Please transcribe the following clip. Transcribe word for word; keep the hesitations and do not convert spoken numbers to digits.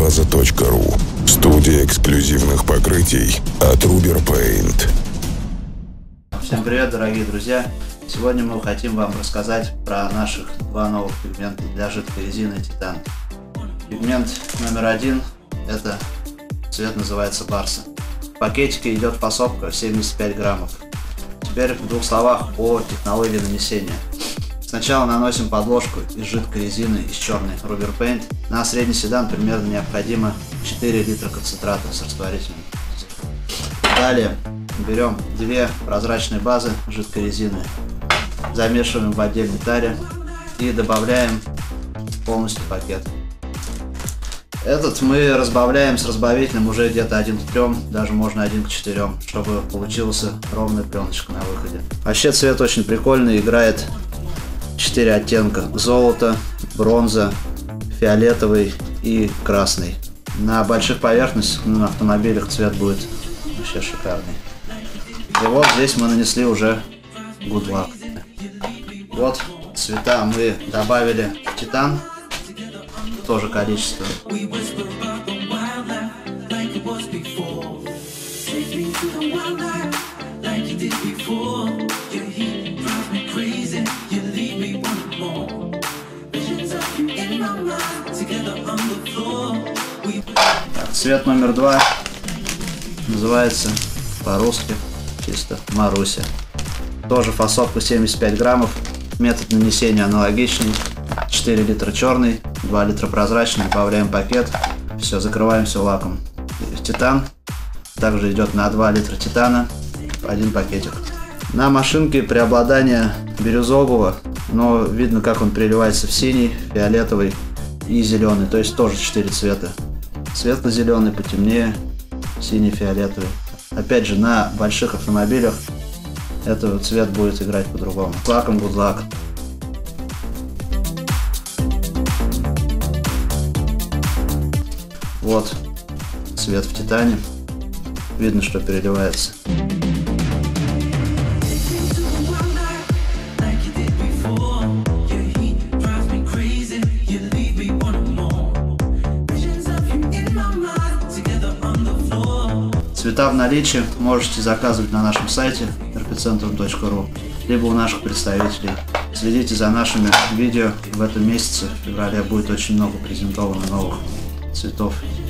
база точка ру. Студия эксклюзивных покрытий от Rubber Paint. Всем привет, дорогие друзья! Сегодня мы хотим вам рассказать про наших два новых пигмента для жидкой резины Титан. Пигмент номер один – это цвет называется Барса. В пакетике идет фасовка семьдесят пять граммов. Теперь в двух словах о технологии нанесения. Сначала наносим подложку из жидкой резины из черной Rubber Paint. На средний седан примерно необходимо четыре литра концентрата с растворителем. Далее берем две прозрачные базы жидкой резины, замешиваем в отдельной таре и добавляем полностью пакет. Этот мы разбавляем с разбавителем уже где-то один к трем, даже можно один к четырем, чтобы получилась ровная пленочка на выходе. Вообще цвет очень прикольный, играет четыре оттенка: золото, бронза, фиолетовый и красный. На больших поверхностях, на автомобилях цвет будет вообще шикарный. И вот здесь мы нанесли уже Good Luck. Вот цвета мы добавили в Титан, тоже количество. Цвет номер два называется по-русски чисто Маруся. Тоже фасовка семьдесят пять граммов. Метод нанесения аналогичный. четыре литра черный, два литра прозрачный. Добавляем пакет. Все, закрываем все лаком. Титан также идет на два литра титана, один пакетик. На машинке преобладание бирюзового, но видно, как он переливается в синий, фиолетовый и зеленый. То есть тоже четыре цвета. Светло-зеленый, потемнее, синий, фиолетовый. Опять же, на больших автомобилях этот цвет будет играть по-другому. С лаком Good Luck. Вот цвет в Титане. Видно, что переливается. Цвета в наличии можете заказывать на нашем сайте эрпицентрум точка ру, либо у наших представителей. Следите за нашими видео. В этом месяце, в феврале, будет очень много презентовано новых цветов